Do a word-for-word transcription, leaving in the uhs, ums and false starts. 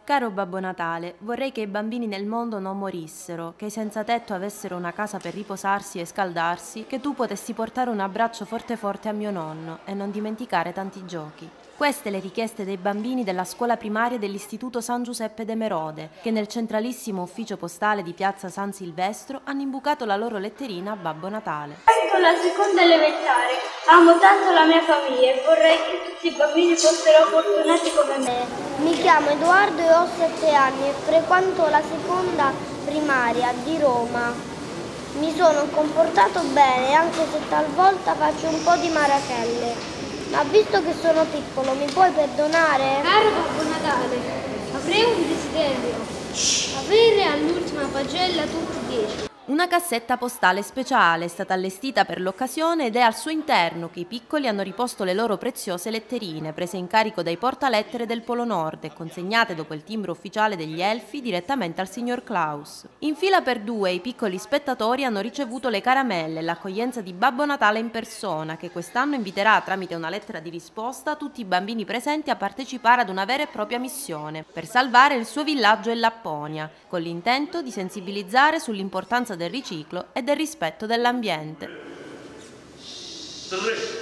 Caro Babbo Natale, vorrei che i bambini nel mondo non morissero, che i senza tetto avessero una casa per riposarsi e scaldarsi, che tu potessi portare un abbraccio forte forte a mio nonno e non dimenticare tanti giochi. Queste le richieste dei bambini della scuola primaria dell'Istituto San Giuseppe de Merode, che nel centralissimo ufficio postale di piazza San Silvestro hanno imbucato la loro letterina a Babbo Natale. Sono la seconda elementare, amo tanto la mia famiglia e vorrei che tutti i bambini fossero fortunati come me. Mi chiamo Edoardo e ho sette anni e frequento la seconda primaria di Roma. Mi sono comportato bene anche se talvolta faccio un po' di marachelle. Ma visto che sono piccolo, mi puoi perdonare? Caro Babbo Natale, avrei un desiderio. Avere all'ultima pagella tutti i dieci. Una cassetta postale speciale è stata allestita per l'occasione ed è al suo interno che i piccoli hanno riposto le loro preziose letterine, prese in carico dai portalettere del Polo Nord e consegnate dopo il timbro ufficiale degli Elfi direttamente al signor Klaus. In fila per due i piccoli spettatori hanno ricevuto le caramelle e l'accoglienza di Babbo Natale in persona, che quest'anno inviterà tramite una lettera di risposta tutti i bambini presenti a partecipare ad una vera e propria missione per salvare il suo villaggio e Lapponia, con l'intento di sensibilizzare sull'importanza del riciclo e del rispetto dell'ambiente.